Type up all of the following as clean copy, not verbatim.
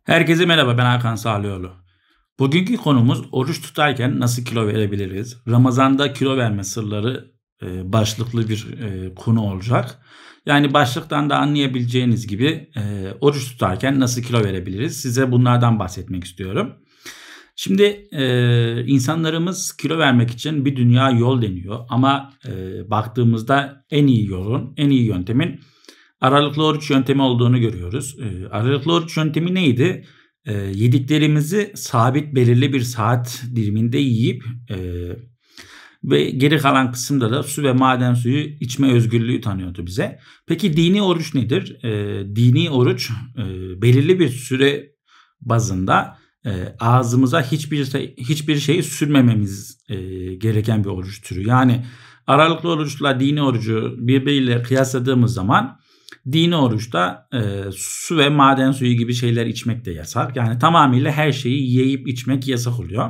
Herkese merhaba, ben Hakan Sağlıoğlu. Bugünkü konumuz oruç tutarken nasıl kilo verebiliriz? Ramazanda kilo verme sırları başlıklı bir konu olacak. Yani başlıktan da anlayabileceğiniz gibi oruç tutarken nasıl kilo verebiliriz? Size bunlardan bahsetmek istiyorum. Şimdi insanlarımız kilo vermek için bir dünya yol deniyor ama baktığımızda en iyi yolun, en iyi yöntemin aralıklı oruç yöntemi olduğunu görüyoruz. Aralıklı oruç yöntemi neydi? Yediklerimizi sabit belirli bir saat diliminde yiyip ve geri kalan kısımda da su ve maden suyu içme özgürlüğü tanıyordu bize. Peki dini oruç nedir? Dini oruç belirli bir süre bazında ağzımıza hiçbir şeyi sürmememiz gereken bir oruç türü. Yani aralıklı oruçla dini orucu birbiriyle kıyasladığımız zaman dini oruçta su ve maden suyu gibi şeyler içmek de yasak. Yani tamamıyla her şeyi yiyip içmek yasak oluyor.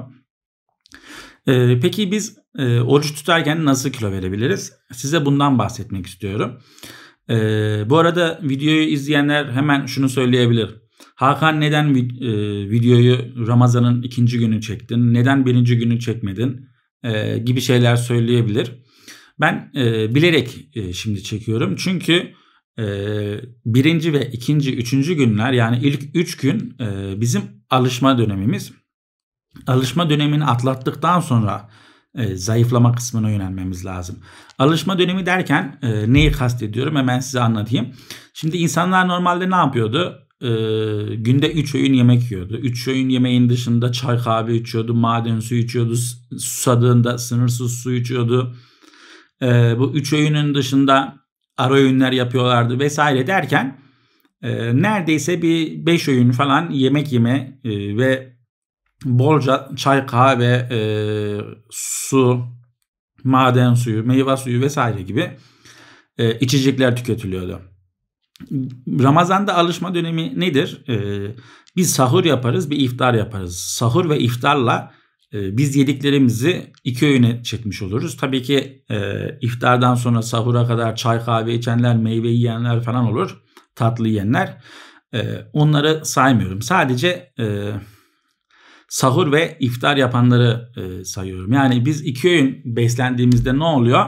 Peki biz oruç tutarken nasıl kilo verebiliriz? Size bundan bahsetmek istiyorum. Bu arada videoyu izleyenler hemen şunu söyleyebilir. Hakan, neden videoyu Ramazan'ın ikinci günü çektin? Neden birinci günü çekmedin? Gibi şeyler söyleyebilir. Ben bilerek şimdi çekiyorum. Çünkü birinci ve ikinci, üçüncü günler, yani ilk 3 gün bizim alışma dönemimiz. Alışma dönemini atlattıktan sonra zayıflama kısmına yönelmemiz lazım. Alışma dönemi derken neyi kastediyorum, hemen size anlatayım. Şimdi insanlar normalde ne yapıyordu? Günde 3 öğün yemek yiyordu. 3 öğün yemeğin dışında çay kahve içiyordu, maden suyu içiyordu, susadığında sınırsız su içiyordu. Bu 3 öğünün dışında ara öğünler yapıyorlardı vesaire derken neredeyse bir 5 öğün falan yemek yeme ve bolca çay, kahve, su, maden suyu, meyve suyu vesaire gibi içecekler tüketiliyordu. Ramazan'da alışma dönemi nedir? Biz sahur yaparız, bir iftar yaparız. Sahur ve iftarla biz yediklerimizi 2 öğüne çekmiş oluruz. Tabii ki iftardan sonra sahura kadar çay kahve içenler, meyve yiyenler falan olur. Tatlı yiyenler. Onları saymıyorum. Sadece sahur ve iftar yapanları sayıyorum. Yani biz 2 öğün beslendiğimizde ne oluyor?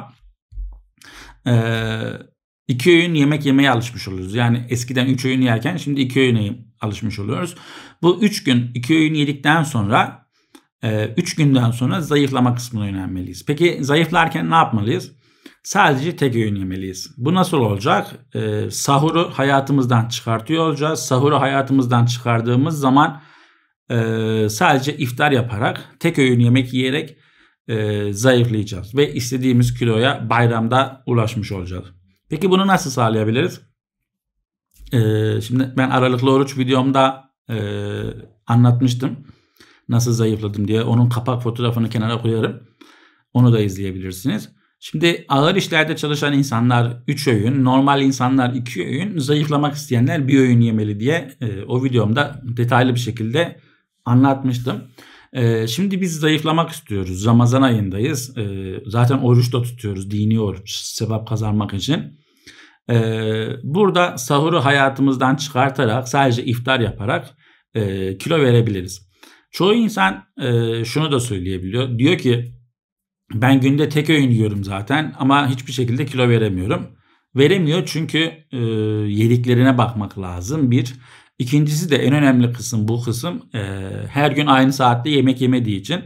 2 öğün yemek yemeye alışmış oluyoruz. Yani eskiden 3 öğün yerken şimdi 2 öğüne alışmış oluyoruz. Bu 3 gün 2 öğün yedikten sonra 3 günden sonra zayıflama kısmına yönelmeliyiz. Peki zayıflarken ne yapmalıyız? Sadece tek öğün yemeliyiz. Bu nasıl olacak? Sahuru hayatımızdan çıkartıyor olacağız. Sahuru hayatımızdan çıkardığımız zaman sadece iftar yaparak, tek öğün yemek yiyerek zayıflayacağız. Ve istediğimiz kiloya bayramda ulaşmış olacağız. Peki bunu nasıl sağlayabiliriz? Şimdi ben aralıklı oruç videomda anlatmıştım. Nasıl zayıfladım diye. Onun kapak fotoğrafını kenara koyarım. Onu da izleyebilirsiniz. Şimdi ağır işlerde çalışan insanlar 3 öğün, normal insanlar 2 öğün, zayıflamak isteyenler 1 öğün yemeli diye o videomda detaylı bir şekilde anlatmıştım. Şimdi biz zayıflamak istiyoruz. Ramazan ayındayız. Zaten oruç da tutuyoruz. Dini oruç, sevap kazanmak için. Burada sahuru hayatımızdan çıkartarak, sadece iftar yaparak kilo verebiliriz. Çoğu insan şunu da söyleyebiliyor. Diyor ki ben günde tek öğün yiyorum zaten ama hiçbir şekilde kilo veremiyorum. Veremiyor çünkü yediklerine bakmak lazım. Bir. İkincisi de en önemli kısım, bu kısım her gün aynı saatte yemek yemediği için,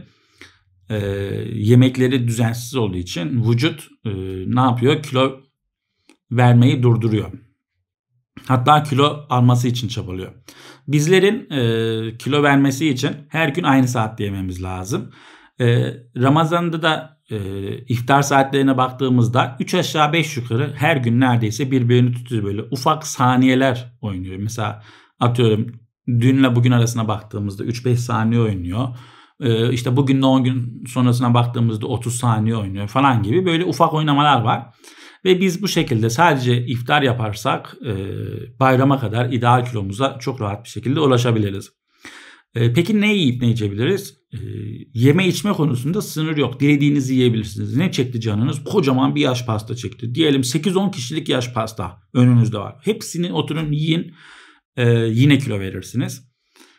yemekleri düzensiz olduğu için vücut ne yapıyor? Kilo vermeyi durduruyor. Hatta kilo alması için çabalıyor. Bizlerin kilo vermesi için her gün aynı saatte yememiz lazım. Ramazan'da da iftar saatlerine baktığımızda 3 aşağı 5 yukarı her gün neredeyse birbirini tutuyor, böyle ufak saniyeler oynuyor. Mesela atıyorum dünle bugün arasına baktığımızda 3-5 saniye oynuyor. İşte bugünle 10 gün sonrasına baktığımızda 30 saniye oynuyor falan gibi böyle ufak oynamalar var. Ve biz bu şekilde sadece iftar yaparsak bayrama kadar ideal kilomuza çok rahat bir şekilde ulaşabiliriz. Peki ne yiyip ne içebiliriz? Yeme içme konusunda sınır yok. Dilediğinizi yiyebilirsiniz. Ne çekti canınız? Kocaman bir yaş pasta çekti. Diyelim 8-10 kişilik yaş pasta önünüzde var. Hepsini oturun yiyin. Yine kilo verirsiniz.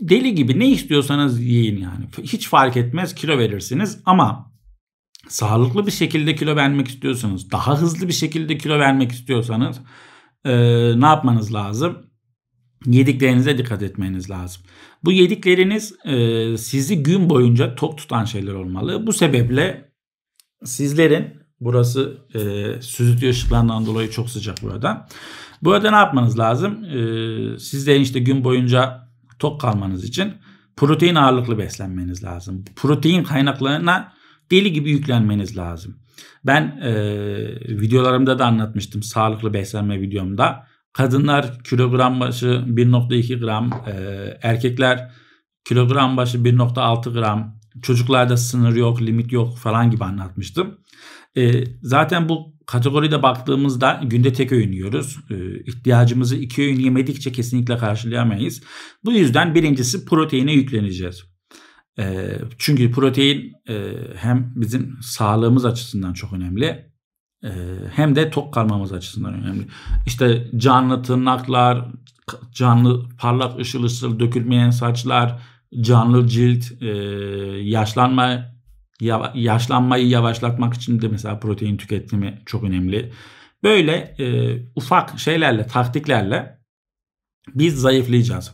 deli gibi ne istiyorsanız yiyin yani. Hiç fark etmez, kilo verirsiniz ama sağlıklı bir şekilde kilo vermek istiyorsanız, daha hızlı bir şekilde kilo vermek istiyorsanız ne yapmanız lazım? Yediklerinize dikkat etmeniz lazım. Bu yedikleriniz sizi gün boyunca tok tutan şeyler olmalı. Bu sebeple sizlerin, burası stüdyo ışıklarından dolayı çok sıcak burada. Burada ne yapmanız lazım? Sizlerin işte gün boyunca tok kalmanız için protein ağırlıklı beslenmeniz lazım. Protein kaynaklarına deli gibi yüklenmeniz lazım. Ben videolarımda da anlatmıştım, sağlıklı beslenme videomda. Kadınlar kilogram başı 1.2 gram, erkekler kilogram başı 1.6 gram, çocuklarda sınır yok, limit yok falan gibi anlatmıştım. Zaten bu kategoride baktığımızda günde tek öğün yiyoruz. İhtiyacımızı 2 öğün yemedikçe kesinlikle karşılayamayız. Bu yüzden birincisi proteine yükleneceğiz. Çünkü protein hem bizim sağlığımız açısından çok önemli, hem de tok kalmamız açısından önemli. İşte canlı tırnaklar, canlı parlak ışıl ışıl dökülmeyen saçlar, canlı cilt, yaşlanmayı yavaşlatmak için de mesela protein tüketimi çok önemli. Böyle ufak şeylerle, taktiklerle biz zayıflayacağız.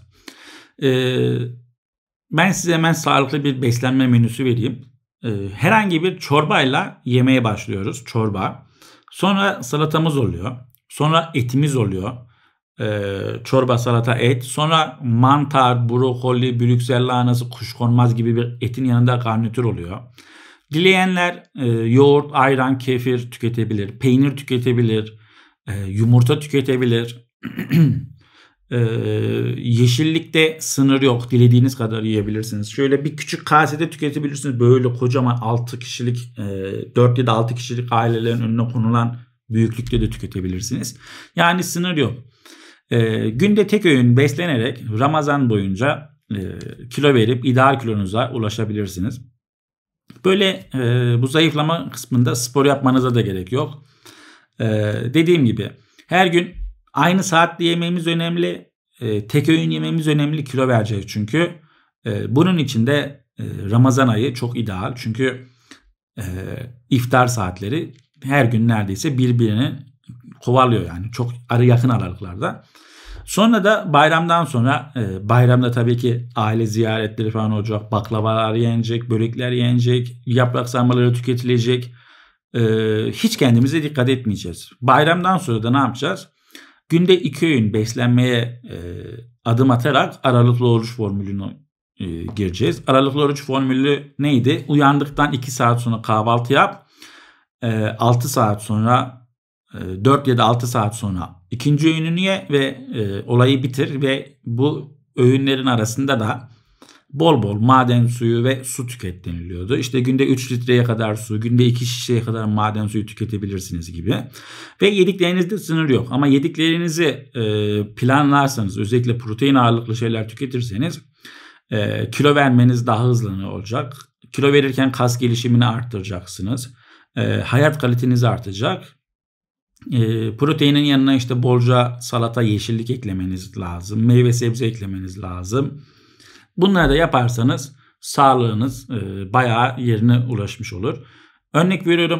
Ben size hemen sağlıklı bir beslenme menüsü vereyim. Herhangi bir çorbayla yemeğe başlıyoruz. Çorba. Sonra salatamız oluyor. Sonra etimiz oluyor. Çorba, salata, et. Sonra mantar, brokoli, brüksel lahanası, kuşkonmaz gibi bir etin yanında garnitür oluyor. Dileyenler yoğurt, ayran, kefir tüketebilir. Peynir tüketebilir. Yumurta tüketebilir. Yeşillikte sınır yok. Dilediğiniz kadar yiyebilirsiniz. Şöyle bir küçük kasede tüketebilirsiniz. Böyle kocaman 6 kişilik 4 ya da 6 kişilik ailelerin önüne konulan büyüklükte de tüketebilirsiniz. Yani sınır yok. Günde tek öğün beslenerek Ramazan boyunca kilo verip ideal kilonuza ulaşabilirsiniz. Böyle bu zayıflama kısmında spor yapmanıza da gerek yok. Dediğim gibi her gün aynı saatte yememiz önemli. Tek öğün yememiz önemli. Kilo vereceğiz çünkü. Bunun için de Ramazan ayı çok ideal. Çünkü iftar saatleri her gün neredeyse birbirini kovalıyor yani. Çok yakın aralıklarda. Sonra da bayramdan sonra bayramda tabii ki aile ziyaretleri falan olacak. Baklavalar yenecek, börekler yenecek, yaprak sarmaları tüketilecek. Hiç kendimize dikkat etmeyeceğiz. Bayramdan sonra da ne yapacağız? Günde 2 öğün beslenmeye adım atarak aralıklı oruç formülüne gireceğiz. Aralıklı oruç formülü neydi? Uyandıktan 2 saat sonra kahvaltı yap. 6 saat sonra 4 ya da 6 saat sonra ikinci öğününü ye ve olayı bitir ve bu öğünlerin arasında da bol bol maden suyu ve su tüket deniliyordu. İşte günde 3 litreye kadar su, günde 2 şişeye kadar maden suyu tüketebilirsiniz gibi. Ve yediklerinizde sınır yok. Ama yediklerinizi planlarsanız, özellikle protein ağırlıklı şeyler tüketirseniz kilo vermeniz daha hızlı olacak. Kilo verirken kas gelişimini arttıracaksınız. Hayat kaliteniz artacak. Proteinin yanına işte bolca salata, yeşillik eklemeniz lazım. Meyve sebze eklemeniz lazım. Bunları da yaparsanız sağlığınız bayağı yerine ulaşmış olur. Örnek veriyorum,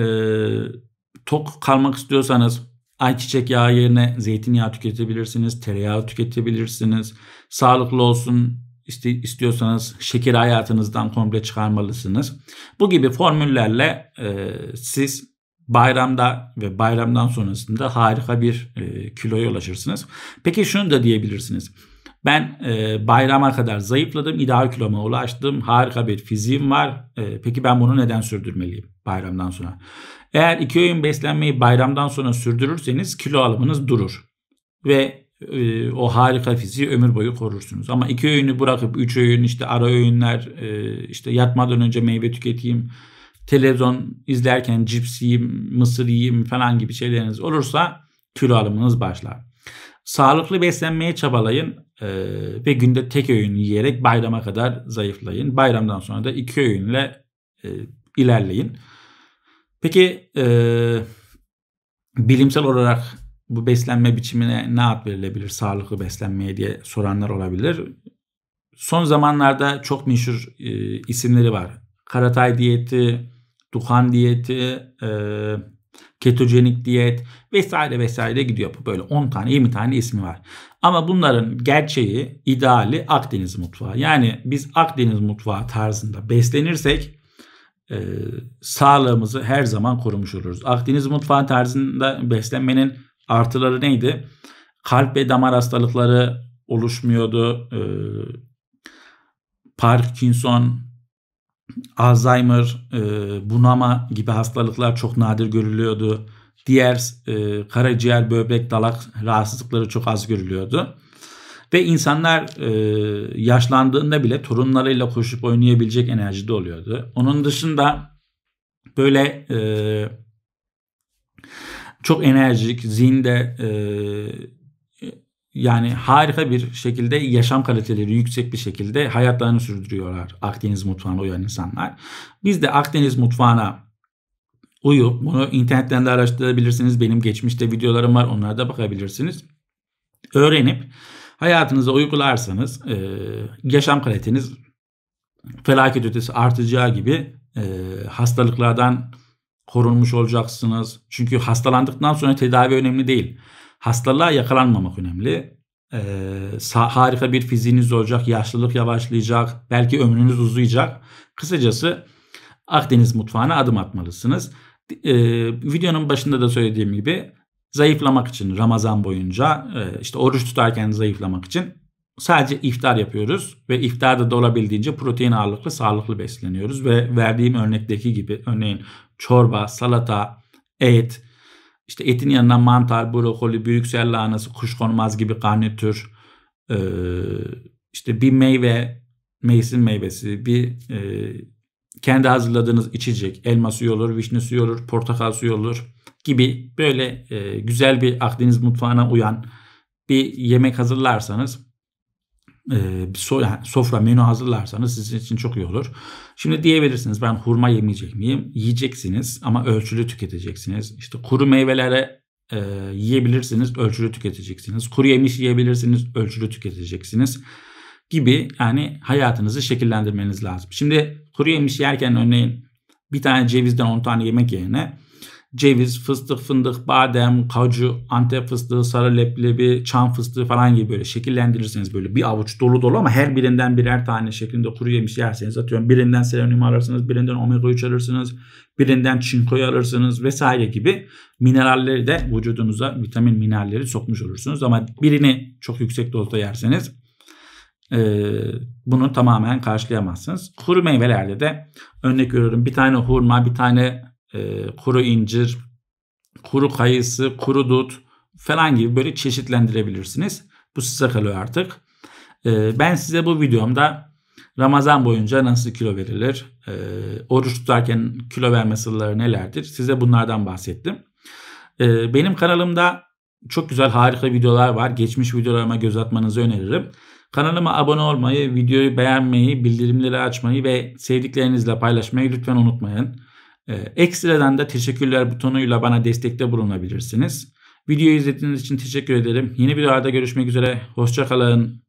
tok kalmak istiyorsanız ayçiçek yağı yerine zeytinyağı tüketebilirsiniz. Tereyağı tüketebilirsiniz. Sağlıklı olsun istiyorsanız şekeri hayatınızdan komple çıkarmalısınız. Bu gibi formüllerle siz bayramda ve bayramdan sonrasında harika bir kiloya ulaşırsınız. Peki şunu da diyebilirsiniz. Ben bayrama kadar zayıfladım, ideal kiloma ulaştım, harika bir fiziğim var. Peki ben bunu neden sürdürmeliyim bayramdan sonra? Eğer 2 öğün beslenmeyi bayramdan sonra sürdürürseniz kilo alımınız durur. Ve o harika fiziği ömür boyu korursunuz. Ama 2 öğünü bırakıp 3 öğün, işte ara öğünler, işte yatmadan önce meyve tüketeyim, televizyon izlerken cips yiyeyim, mısır yiyeyim falan gibi şeyleriniz olursa kilo alımınız başlar. Sağlıklı beslenmeye çabalayın ve günde tek öğün yiyerek bayrama kadar zayıflayın. Bayramdan sonra da 2 öğünle ilerleyin. Peki bilimsel olarak bu beslenme biçimine ne ad verilebilir, sağlıklı beslenmeye diye soranlar olabilir. son zamanlarda çok meşhur isimleri var. Karatay diyeti, Duhan diyeti, ketojenik diyet vesaire vesaire gidiyor. Böyle 10 tane 20 tane ismi var. Ama bunların gerçeği, ideali Akdeniz mutfağı. Yani biz Akdeniz mutfağı tarzında beslenirsek sağlığımızı her zaman korumuş oluruz. Akdeniz mutfağı tarzında beslenmenin artıları neydi? Kalp ve damar hastalıkları oluşmuyordu. Parkinson, Alzheimer, bunama gibi hastalıklar çok nadir görülüyordu. Diğer karaciğer, böbrek, dalak rahatsızlıkları çok az görülüyordu. Ve insanlar yaşlandığında bile torunlarıyla koşup oynayabilecek enerjide oluyordu. Onun dışında böyle çok enerjik, zinde yani harika bir şekilde yaşam kaliteleri yüksek bir şekilde hayatlarını sürdürüyorlar Akdeniz mutfağına uyan insanlar. Biz de Akdeniz mutfağına uyup bunu internetten de araştırabilirsiniz. Benim geçmişte videolarım var, onlara da bakabilirsiniz. Öğrenip hayatınıza uygularsanız yaşam kaliteniz felaket ötesi artacağı gibi hastalıklardan korunmuş olacaksınız. Çünkü hastalandıktan sonra tedavi önemli değil. Hastalığa yakalanmamak önemli. Harika bir fiziğiniz olacak, yaşlılık yavaşlayacak, belki ömrünüz uzayacak. Kısacası Akdeniz mutfağına adım atmalısınız. Videonun başında da söylediğim gibi zayıflamak için Ramazan boyunca işte oruç tutarken zayıflamak için sadece iftar yapıyoruz ve iftarda da olabildiğince protein ağırlıklı sağlıklı besleniyoruz ve verdiğim örnekteki gibi örneğin çorba, salata, et, işte etin yanına mantar, brokoli, Brüksel lahanası, kuşkonmaz gibi garnitür, işte bir meyve, mevsim meyvesi, bir kendi hazırladığınız içecek, elma suyu olur, vişne suyu olur, portakal suyu olur gibi böyle güzel bir Akdeniz mutfağına uyan bir yemek hazırlarsanız, sofra menü hazırlarsanız sizin için çok iyi olur. Şimdi diyebilirsiniz ben hurma yemeyecek miyim? Yiyeceksiniz ama ölçülü tüketeceksiniz. İşte kuru meyvelere yiyebilirsiniz, ölçülü tüketeceksiniz. Kuru yemiş yiyebilirsiniz, ölçülü tüketeceksiniz gibi yani hayatınızı şekillendirmeniz lazım. Şimdi kuru yemiş yerken örneğin bir tane cevizden 10 tane yemek yerine ceviz, fıstık, fındık, badem, kaju, Antep fıstığı, sarı leblebi, çam fıstığı falan gibi böyle şekillendirirseniz böyle bir avuç dolu dolu ama her birinden birer tane şeklinde kuru yemiş yerseniz atıyorum birinden selenyum alırsınız, birinden omega 3 alırsınız, birinden çinkoyu alırsınız vesaire gibi mineralleri de vücudunuza vitamin mineralleri sokmuş olursunuz ama birini çok yüksek dozda yerseniz bunu tamamen karşılayamazsınız. Kuru meyvelerde de örnek veriyorum bir tane hurma, bir tane kuru incir, kuru kayısı, kuru dut falan gibi böyle çeşitlendirebilirsiniz. Bu size kalıyor artık. Ben size bu videomda Ramazan boyunca nasıl kilo verilir, oruç tutarken kilo verme sırları nelerdir size bunlardan bahsettim. Benim kanalımda çok güzel harika videolar var. Geçmiş videolarıma göz atmanızı öneririm. Kanalıma abone olmayı, videoyu beğenmeyi, bildirimleri açmayı ve sevdiklerinizle paylaşmayı lütfen unutmayın. Ekstradan da teşekkürler butonuyla bana destekte bulunabilirsiniz. Videoyu izlediğiniz için teşekkür ederim. Yeni videolarda görüşmek üzere. Hoşça kalın.